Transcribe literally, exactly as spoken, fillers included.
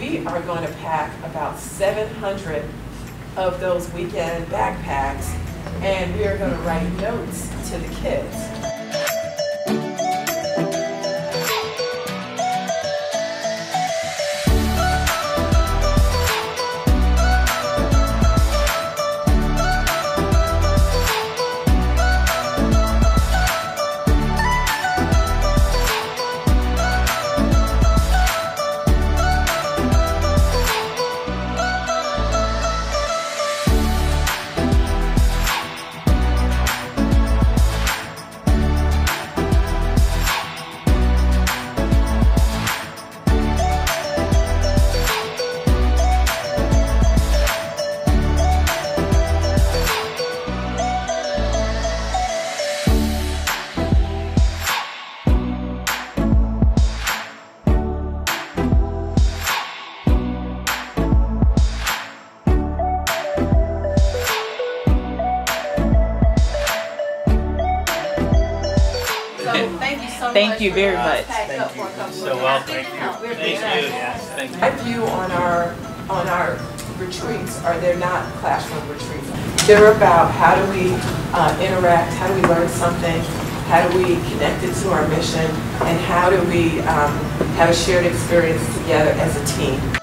we are going to pack about seven hundred of those weekend backpacks, and we are going to write notes to the kids. Thank you so Thank much. you very much. Thank you. So well, thank you. We're Thank you. Yes, thank you. My view on our on our retreats are they're not classroom retreats. They're about how do we uh, interact, how do we learn something, how do we connect it to our mission, and how do we um, have a shared experience together as a team.